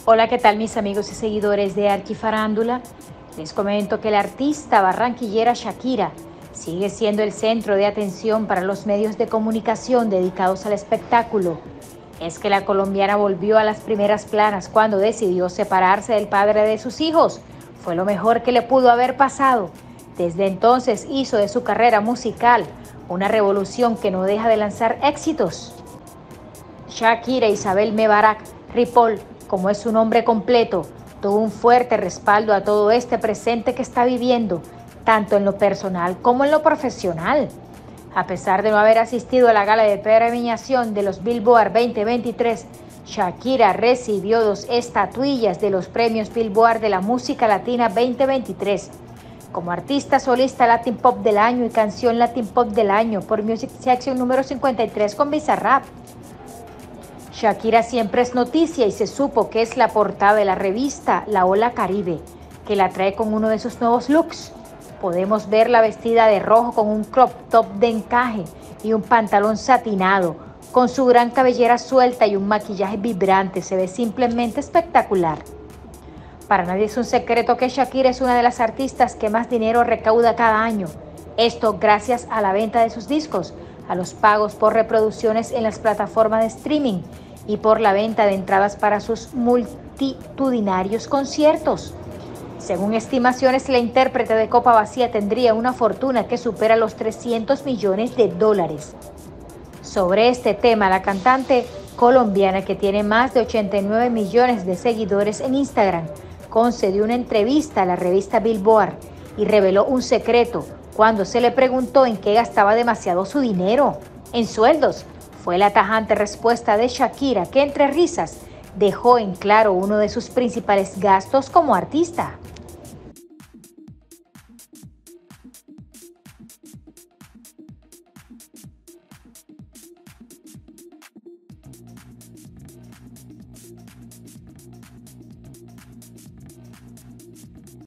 Hola, ¿qué tal mis amigos y seguidores de Arquifarándula? Les comento que la artista barranquillera Shakira sigue siendo el centro de atención para los medios de comunicación dedicados al espectáculo. Es que la colombiana volvió a las primeras planas cuando decidió separarse del padre de sus hijos. Fue lo mejor que le pudo haber pasado. Desde entonces hizo de su carrera musical una revolución que no deja de lanzar éxitos. Shakira Isabel Mebarak Ripoll, como es su nombre completo, tuvo un fuerte respaldo a todo este presente que está viviendo, tanto en lo personal como en lo profesional. A pesar de no haber asistido a la gala de premiación de los Billboard 2023, Shakira recibió 2 estatuillas de los premios Billboard de la música latina 2023, como artista solista Latin Pop del Año y canción Latin Pop del Año por Music Section número 53 con Bizarrap. Shakira siempre es noticia y se supo que es la portada de la revista La Ola Caribe, que la trae con uno de sus nuevos looks. Podemos verla vestida de rojo con un crop top de encaje y un pantalón satinado, con su gran cabellera suelta y un maquillaje vibrante. Se ve simplemente espectacular. Para nadie es un secreto que Shakira es una de las artistas que más dinero recauda cada año. Esto gracias a la venta de sus discos, a los pagos por reproducciones en las plataformas de streaming y por la venta de entradas para sus multitudinarios conciertos. Según estimaciones, la intérprete de copa vacía tendría una fortuna que supera los $300 millones. Sobre este tema, la cantante colombiana, que tiene más de 89 millones de seguidores en Instagram, concedió una entrevista a la revista Billboard y reveló un secreto cuando se le preguntó en qué gastaba demasiado su dinero. En sueldos, fue la tajante respuesta de Shakira, que entre risas dejó en claro uno de sus principales gastos como artista.